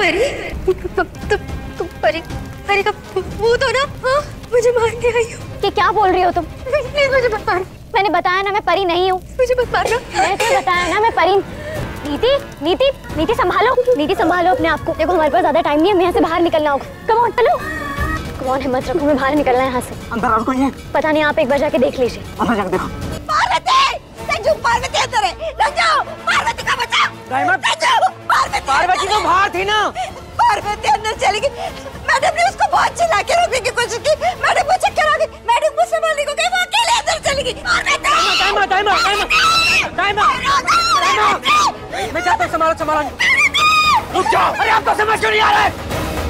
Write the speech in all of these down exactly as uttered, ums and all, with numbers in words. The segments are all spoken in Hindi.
परी तुम तुम परी परी का भूत हो ना? हाँ, मुझे मारने आई हो। कि क्या बोल रही हो तुम? प्लीज मुझे मत मारो। मैंने बताया ना मैं परी नहीं हूँ। मुझे मत मारना। मैंने बताया ना मैं परी। नीति नीति नीति संभालो, नीति संभालो अपने आप को। देखो हमारे पास ज्यादा टाइम नहीं है, हमें यहाँ से बाहर निकलना होगा। कम ऑन चलो, कम ऑन, हिम्मत रखो, हमें बाहर निकलना है यहाँ से। अंदर और कोई है? पता नहीं, आप एक बार जाके देख लीजिए। अंदर जाके देखो। पार्वती, संजू, पार्वती अंदर है। रंजू, पार्वती का बचाओ। रंजू, पार्वती पार्वती तो बाहर थी ना। पार्वती अंदर चली गई। मैडम ने उसको बहुत चिल्ला के रोकने की कोशिश की। मैडम मुझे चक्कर आ गई। मैडम मुझसे संभालने को गई, वो अकेले अंदर चली गई। टाइम टाइम टाइम टाइम मैं जाता हूँ, संभालो संभालो। रुक जाओ। अरे आपको समझ क्यों नहीं आ रहा है?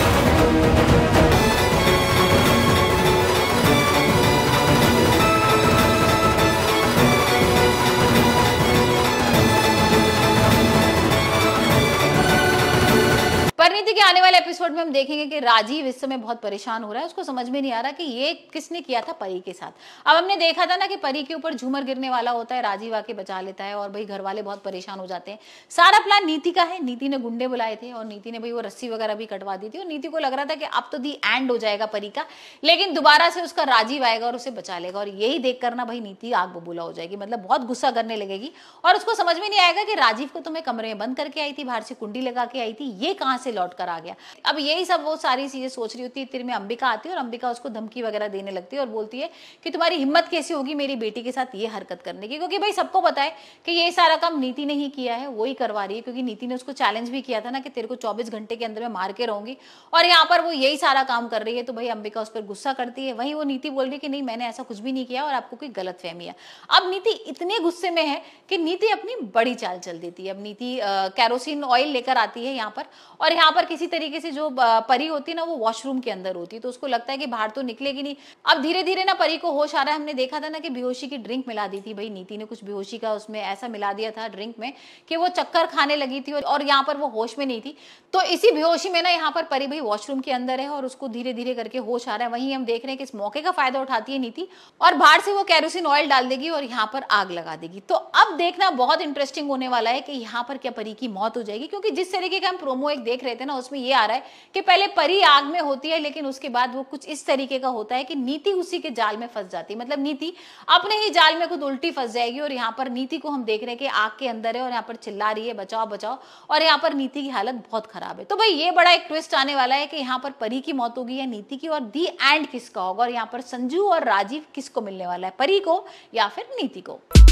परिणीति के आने वाले एपिसोड में हम देखेंगे कि राजीव इस समय बहुत परेशान हो रहा है। उसको समझ में नहीं आ रहा कि ये किसने किया था परी के साथ। अब हमने देखा था ना कि परी के ऊपर झूमर गिरने वाला होता है, राजीव आके बचा लेता है और भाई घर वाले बहुत परेशान हो जाते हैं। सारा प्लान नीति का है। नीति ने गुंडे बुलाए थे और नीति ने भाई वो रस्सी वगैरह भी कटवा दी थी और नीति को लग रहा था कि अब तो दी एंड हो जाएगा परी का, लेकिन दोबारा से उसका राजीव आएगा और उसे बचा लेगा। और यही देख कर ना भाई नीति आग बबूला हो जाएगी, मतलब बहुत गुस्सा करने लगेगी और उसको समझ में नहीं आएगा कि राजीव को तो मैं कमरे में बंद करके आई थी, बाहर से कुंडी लगा के आई थी, ये कहाँ से लौट कर आ गया। अब यही सब वो सारी चीजें सोच रही होती है। इतने में अंबिका आती है और अंबिका उसको धमकी वगैरह देने लगती है और बोलती है कि तुम्हारी हिम्मत कैसी होगी मेरी बेटी के साथ ये हरकत करने की, क्योंकि भाई सबको पता है कि ये सारा काम नीति ने ही किया है, वो ही करवा रही है। क्योंकि नीति ने उसको चैलेंज भी किया था ना कि तेरे को चौबीस घंटे के अंदर में मार के रहूंगी और यहाँ पर वो यही सारा काम कर रही है। तो भाई अंबिका उस पर गुस्सा करती है। वहीं वो नीति बोल रही है कि नहीं, मैंने ऐसा कुछ भी नहीं किया और आपको कोई गलत फहमी है। अब नीति इतने गुस्से में है कि नीति अपनी बड़ी चाल चल देती है। अब नीति कैरोसिन ऑयल लेकर आती है यहाँ पर और यहाँ पर किसी तरीके से जो परी होती है ना वो वॉशरूम के अंदर होती है, तो उसको लगता है कि बाहर तो निकलेगी नहीं। अब धीरे धीरे ना परी को होश आ रहा है। हमने देखा था ना कि बेहोशी की ड्रिंक मिला दी थी भाई नीति ने, कुछ बेहोशी का उसमें ऐसा मिला दिया था ड्रिंक में कि वो चक्कर खाने लगी थी और यहाँ पर वो होश में नहीं थी। तो इसी बेहोशी में ना यहाँ पर परी भाई वॉशरूम के अंदर है और उसको धीरे धीरे करके होश आ रहा है। वहीं हम देख रहे हैं कि इस मौके का फायदा उठाती है नीति और बाहर से वो कैरोसिन ऑयल डाल देगी और यहाँ पर आग लगा देगी। तो अब देखना बहुत इंटरेस्टिंग होने वाला है कि यहाँ पर क्या परी की मौत हो जाएगी, क्योंकि जिस तरीके का हम प्रोमो एक देख रहे थे ना उसमें ये आ रहा है कि पहले परी आग में होती है लेकिन उसके बाद वो कुछ इस तरीके का होता है कि नीति उसी के जाल में फंस जाती है। मतलब नीति अपने ही जाल में खुद उल्टी फंस जाएगी और यहाँ पर नीति को हम देख रहे हैं कि आग के अंदर है और यहाँ पर चिल्ला रही है बचाओ बचाओ और यहाँ पर नीति की हालत बहुत खराब है। तो भाई ये बड़ा एक ट्विस्ट आने वाला है कि यहाँ पर परी की मौत होगी या नीति की और दी एंड किसका होगा और यहाँ पर संजू और राजीव किसको मिलने वाला है, परी को या फिर नीति को।